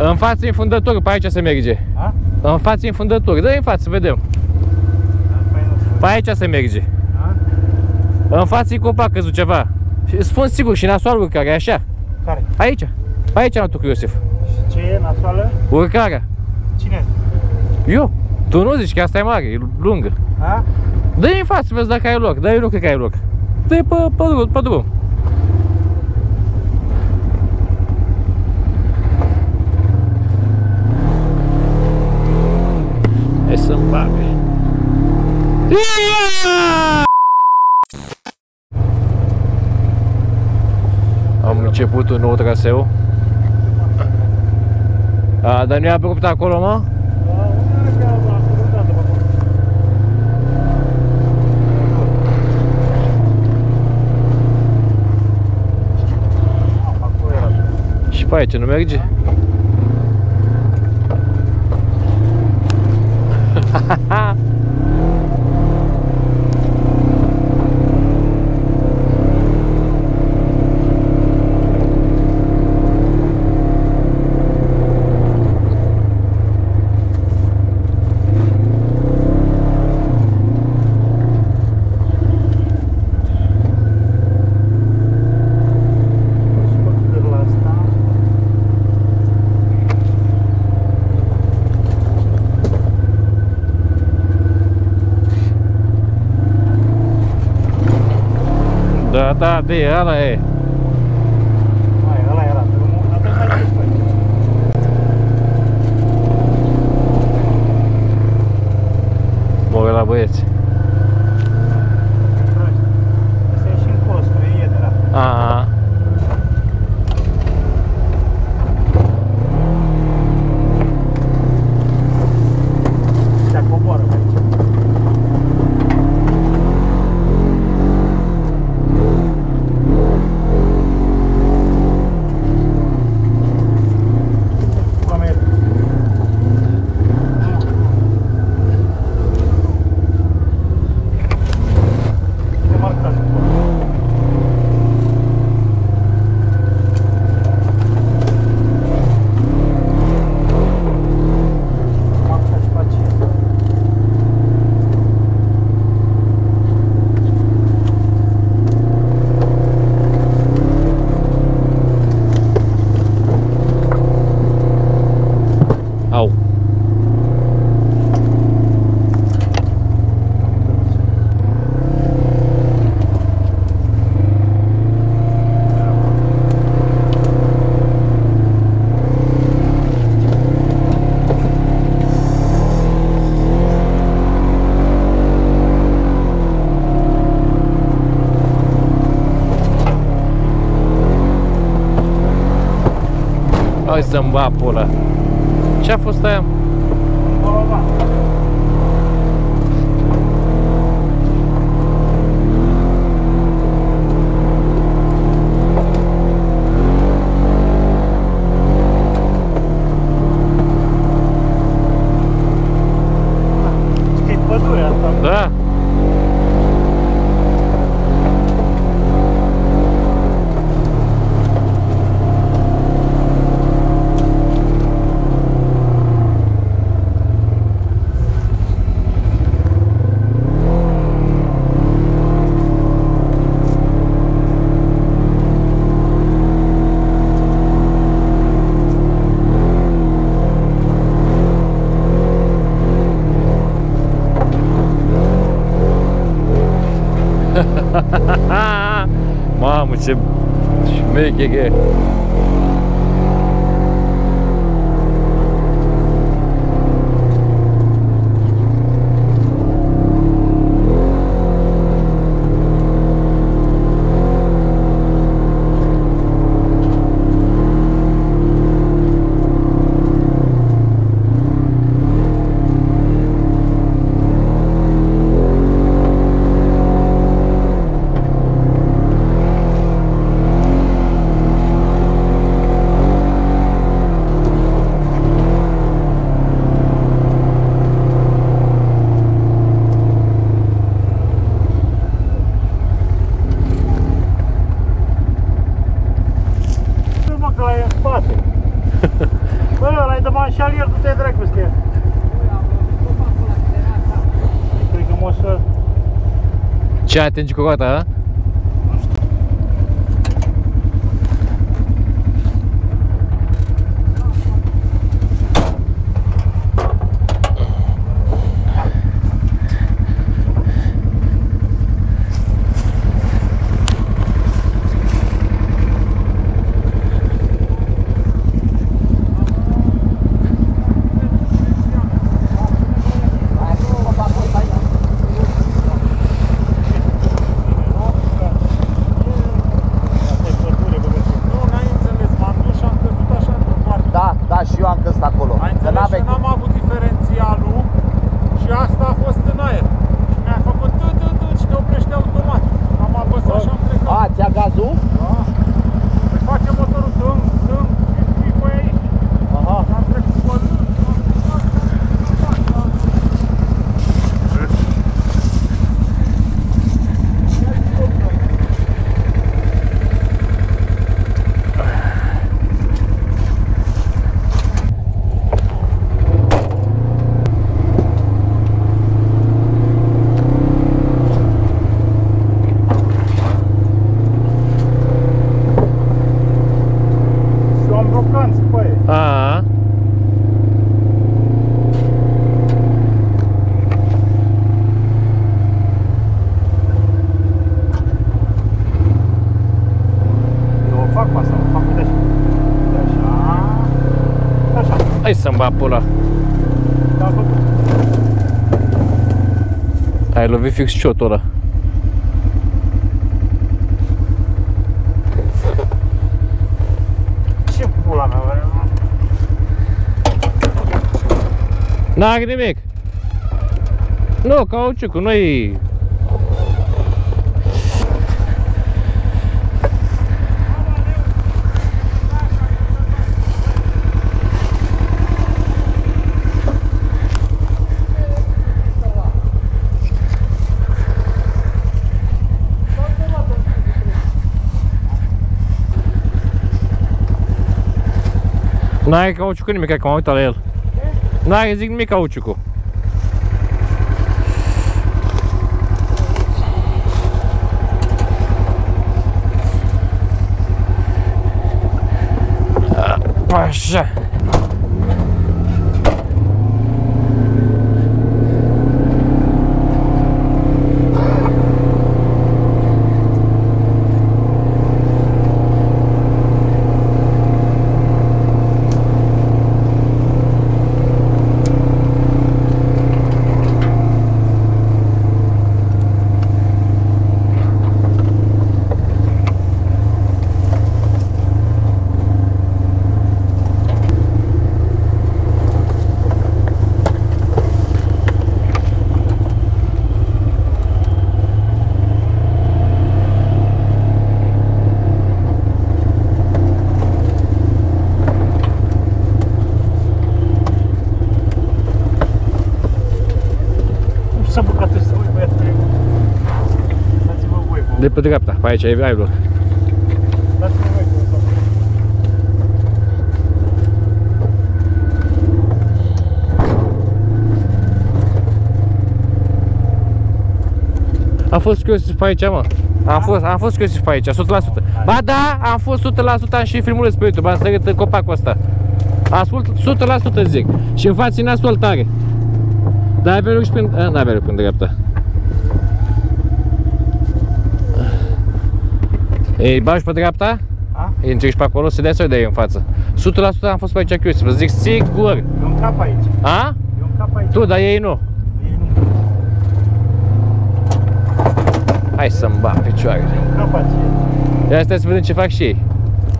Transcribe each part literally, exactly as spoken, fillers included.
În față e fundător, pe aici se merge. A? În față e fundător, dă-i în față, să vedem. Pe aici se merge. A? În față e copac, căzut ceva. Și spun sigur, și nasoalul care e așa. Care? Aici. Pe aici am tu cu Iosif. Și ce e nasoală? Urcarea. Cine? Eu. Tu nu zici că asta e mare, e lungă. A? Dă-i în față, vezi dacă ai loc. Dă-i nu cred că ai loc. Dă-i pe, pe, drum, pe drum. Hai să-mi bagă. Am început un nou traseu. A, dar nu i-a plăcut acolo, mă? Și pe aici nu merge? Da, da, de ăla e. Mai, ăla era drumul, atunci mai ce faci? Mă la băieți. Asta e și în cost, nu e de la. Aha. Se coboară pe aici. Au. Hai să-mi va pula. Ce-a fost aia? Știi pădurea asta? Da. Mamă, ce șmecher e! Hai dă-mă și al el, du-te dracu peste el. Cred că mă să... Ce atingi cu roata, a? A. Eu o fac pe asta, o fac uite așa. Așa. Așa. Hai să-mi bat pula. Am făcut. Ai lovit fix ciotul ăla. Ce pula mea, vă? N-are nimic. Nu, cauciucul, nu-i... N-are cauciucul nimic, că m-am uitat la el. N-are, zic, nimic cauciucul. Așa. De pe dreapta, pe aici, ai loc. Dați-mi voi cu asta. Am fost curios pe aici, mă. Am fost, am fost curios pe aici, o sută la sută. Ba da, am fost o sută la sută, am și filmuleț pe YouTube, am sărit în copacul ăsta. Ascult o sută la sută zic. Și în față e ascultare. Dar avea loc și prin... N-avea loc prin dreapta. Ei, bagi pe dreapta? A? Îi încerci pe acolo, să dea sau de în față. o sută la sută am fost pe aici curios, vă zic sigur. E un cap aici. A? E un cap aici. Tu, dar ei nu. Ei nu. Hai să-mi bat picioarele. E un cap aici. Ia stai să vedem ce fac și ei.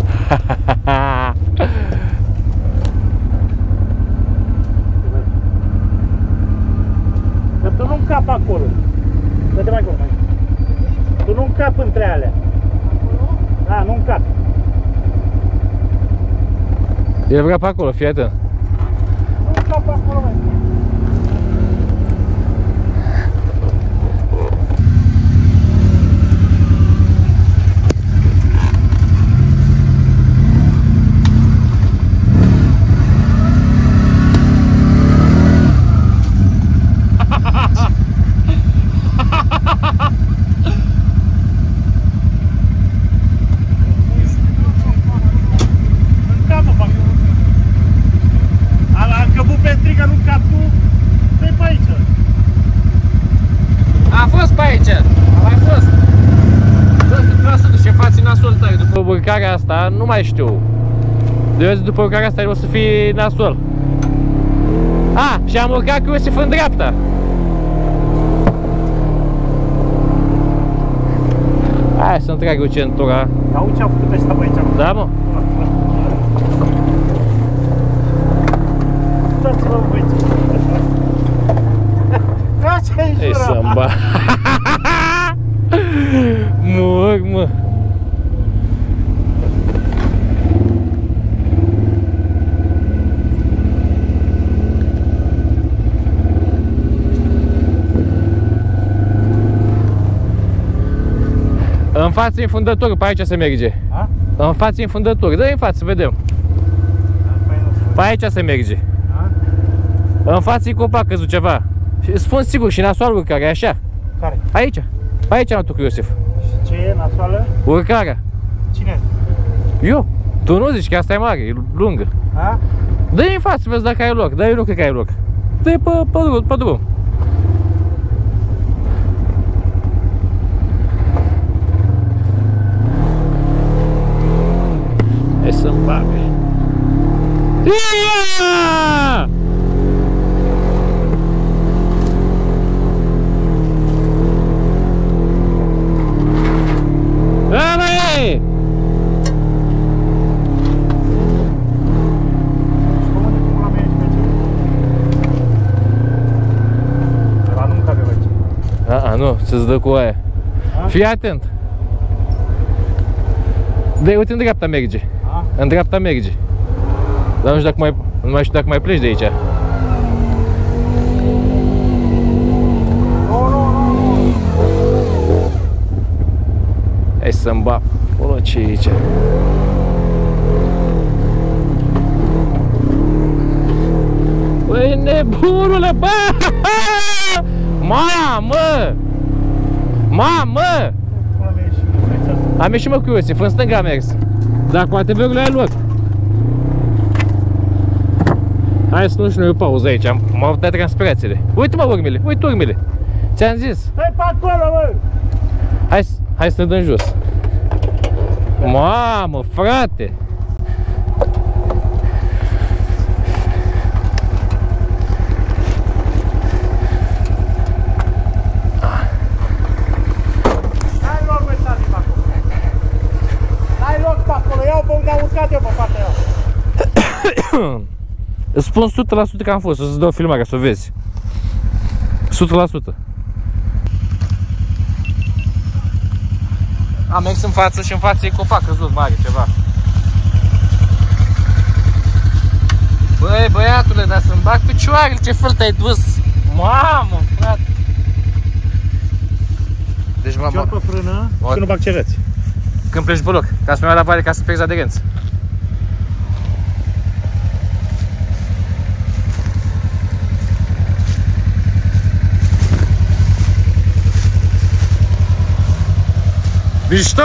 Că tu nu încap acolo. Dă-te mai acolo, mai. Tu nu încap între alea. Da, nu încap. El vrea pe acolo, fii atent. Nu încap acolo, mai. urcarea asta, nu mai știu. De după urcarea asta o să fie nasol. A, și am urcat cu Iosif în dreapta. Hai să-mi trag eu centura. Auzi ce a făcut ăsta pe aici? Da, mă? Dați-mă băieți. Așa-i Ei jura. să-mi ba. Mor, mă. În față infundătorul, pe aici se merge. A? În față infundătorul, dă-i în față, să vedem. Pe aici se merge. A? În față e copac căzut ceva. Și spun sigur, și nasoală urcarea, așa. Care? Aici. Pe aici am tu cu Iosif. Și ce e nasoală? Urcarea. Cine? Eu. Tu nu zici că asta e mare, e lungă. A? Dă-i în față, vezi dacă ai loc. Dar eu nu cred că ai loc. Dă-i pe, pe, drum, pe drum. Hai să-mi bage. Ia! Ăla e! A, nu, să-ți dă cu aia. A? Fii atent. De uite, în dreapta merge. A? În dreapta merge. Dar nu știu dacă mai, nu mai știu dacă mai pleci de aici. Nu, nu, nu. Hai să-mi bag. Acolo ce e aici? Băi, nebunule, bă! Mamă! Mamă! Am ieșit, mă, cu Iosif, în stânga am mers. Dar cu A T V-urile ai loc. Hai să nu știu noi o pauză aici, m-au dat transpirațiile. Uite-mă urmele, uite urmele. Ți-am zis. Hai pe acolo, bă! Hai, hai să ne dăm jos. Mamă, frate! N-ai loc, bă, stați pe acolo. N-ai loc pe acolo, iau pe unde am urcat eu pe partea aia. Îți spun o sută la sută că am fost, o să-ți dau filmarea, să o vezi. o sută la sută. Am mers în față și în față e copac căzut mare, ceva. Băi, băiatule, dar să-mi bag picioarele, ce fel te-ai dus? Mamă, frate! Deci mă... Cior pe frână și nu bag cereți. Când pleci pe loc, ca să nu iau la vale, ca să pierzi aderență. Mișto!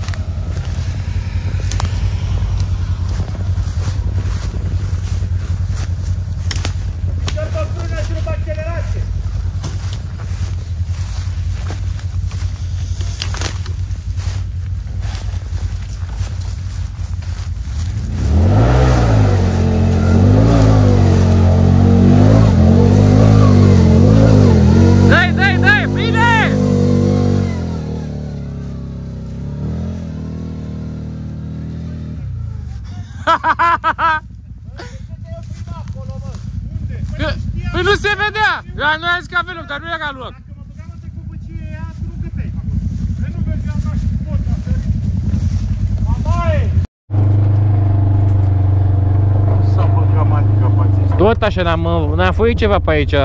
Cior pe frână și nu bag accelerație. Dai, dai, dai, bine! Păi nu se vedea! Noi am zis că avem loc, dar nu era loc. Dacă mă băgam între cu băcie aia, tu nu găteai pe acolo. Păi nu mergeam ca și cu poța. Mamaie! Nu s-a făcut dramatică pe aceștia. Tot așa, n-am făcut ceva pe aici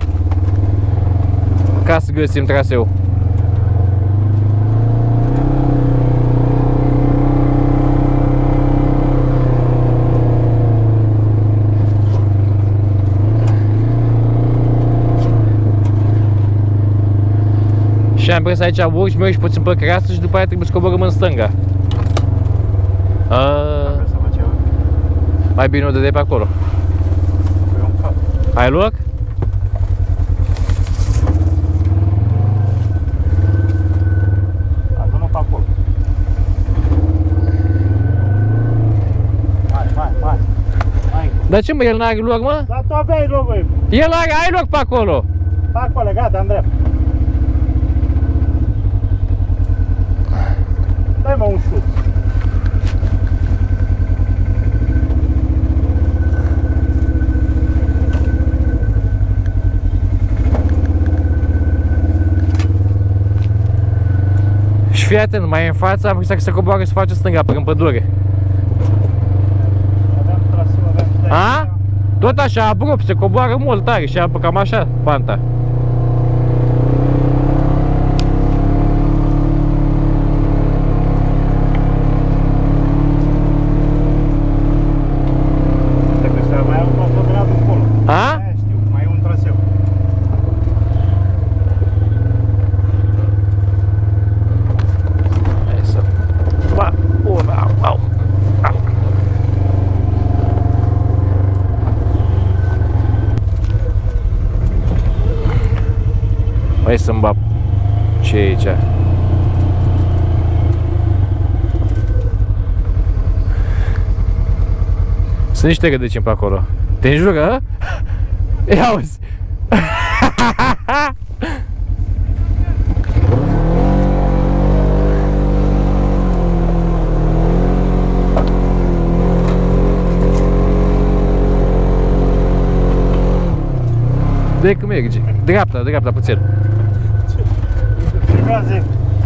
ca să găsim traseu. Și am prins aici urci, mergi puțin pe creasă și după aia trebuie să coborâm în stânga. A, mai bine o dădeai pe acolo. Ai loc? Adună pe acolo. Dar ce mă, el n-are loc, mă? Dar tu aveai loc, băi. El are, ai loc pe acolo. Pe acolo, gata, în drept. Dai mă un șut. Și fii atent, mai în față am crezut că se coboară și se face stânga prin pădure. Aveam traseu, aveam și A? Tot așa, abrupt, se coboară mult tare și apă cam așa, panta. Trebuie să mai au un autograd încolo. A? Aia știu, mai e un traseu. Hai să... Ba, o, au, au, au. Hai să-mi bag ce e aici. Sunt niște rădăcini pe acolo. Te înjură, a? Ia uzi! De cum merge? Dreapta, dreapta puțin. Filmează.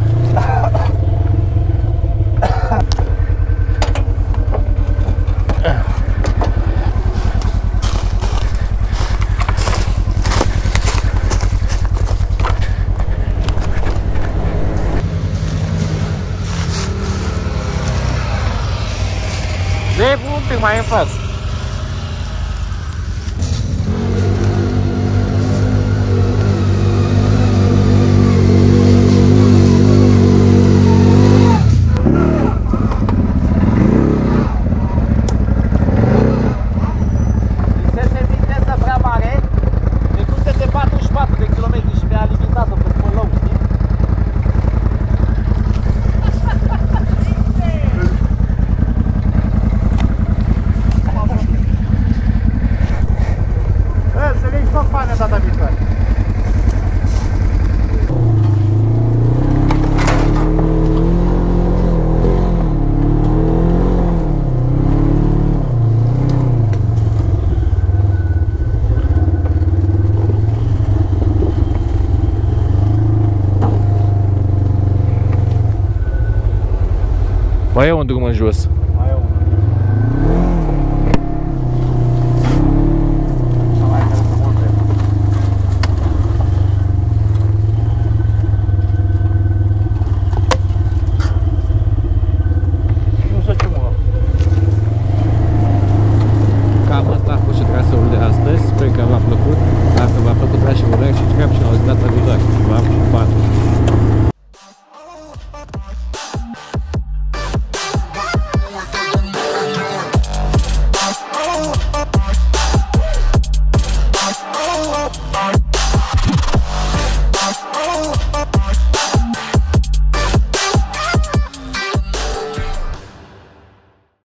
Dă-i un pic mai în față. Data viitoare. Mai e un drum în jos. Mai e unul. Sper că v-a plăcut. Dacă v-a plăcut, dați și un like și subscribe și ne auzim data viitoare. V-am pupat!